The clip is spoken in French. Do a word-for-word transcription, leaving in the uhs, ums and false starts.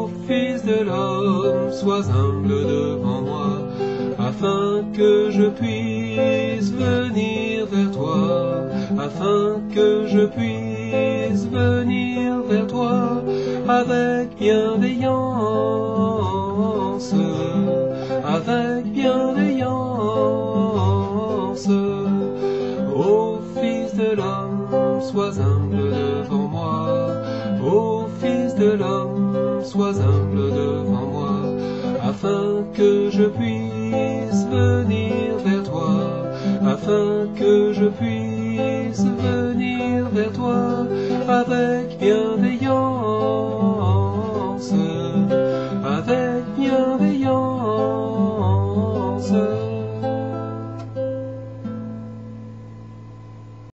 Ô Fils de l'homme, sois humble devant moi, afin que je puisse venir vers toi, afin que je puisse venir vers toi avec bienveillance, avec bienveillance. Ô Fils de l'homme, sois humble devant moi, ô Fils de l'homme, sois humble devant moi, afin que je puisse venir vers toi, afin que je puisse venir vers toi avec bienveillance, avec bienveillance.